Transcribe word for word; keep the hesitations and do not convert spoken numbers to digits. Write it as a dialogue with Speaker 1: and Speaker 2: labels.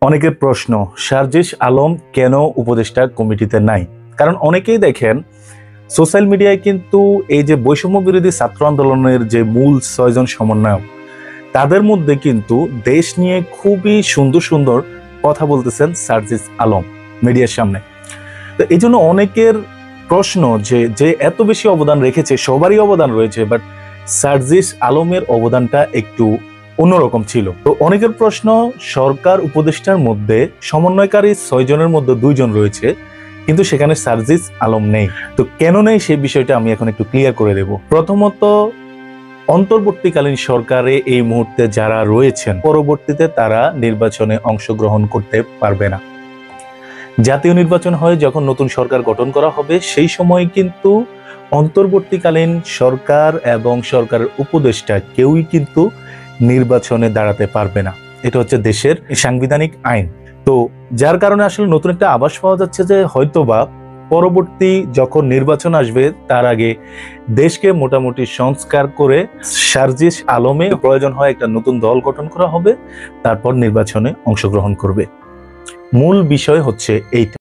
Speaker 1: অনেকের প্রশ্ন, সার্জিস আলম কেন উপদেষ্টা কমিটিতে নাই? কারণ অনেকেই দেখেন সোশ্যাল মিডিয়ায় কিন্তু এই যে বৈষম্য বিরোধী ছাত্র আন্দোলনের যে মূল ছয়জন সমন্বয়ক, তাদের মধ্যে কিন্তু দেশ নিয়ে খুবই সুন্দর সুন্দর কথা বলতেছেন সার্জিস আলম মিডিয়ার সামনে। তো এই জন্য অনেকের প্রশ্ন যে যে এত বেশি অবদান রেখেছে, সবারই অবদান রয়েছে, বাট সার্জিস আলমের অবদানটা একটু অন্যরকম ছিল। তো অনেকের প্রশ্ন, সরকার উপদেষ্টার মধ্যে সমন্বয়কারী ছয় জনের মধ্যে দুইজন রয়েছে, কিন্তু সেখানে সার্জিস আলম নেই। তো কেন নেই সেই বিষয়টা আমি এখন একটু ক্লিয়ার করে দেব। প্রথমত, অন্তর্বর্তীকালীন সরকারে এই মুহূর্তে যারা রয়েছেন, পরবর্তীতে তারা নির্বাচনে অংশগ্রহণ করতে পারবে না। জাতীয় নির্বাচন হয় যখন নতুন সরকার গঠন করা হবে, সেই সময় কিন্তু অন্তর্বর্তীকালীন সরকার এবং সরকারের উপদেষ্টা কেউই কিন্তু নির্বাচনে দাঁড়াতে পারবে না। এটা হচ্ছে দেশের সাংবিধানিক আইন। তো যার কারণে আসলে নতুন একটা আভাস পাওয়া যাচ্ছে যে হয়তোবা পরবর্তী যখন নির্বাচন আসবে তার আগে দেশকে মোটামুটি সংস্কার করে সার্জিস আলমে প্রয়োজন হয় একটা নতুন দল গঠন করা হবে, তারপর নির্বাচনে অংশগ্রহণ করবে। মূল বিষয় হচ্ছে এইটা।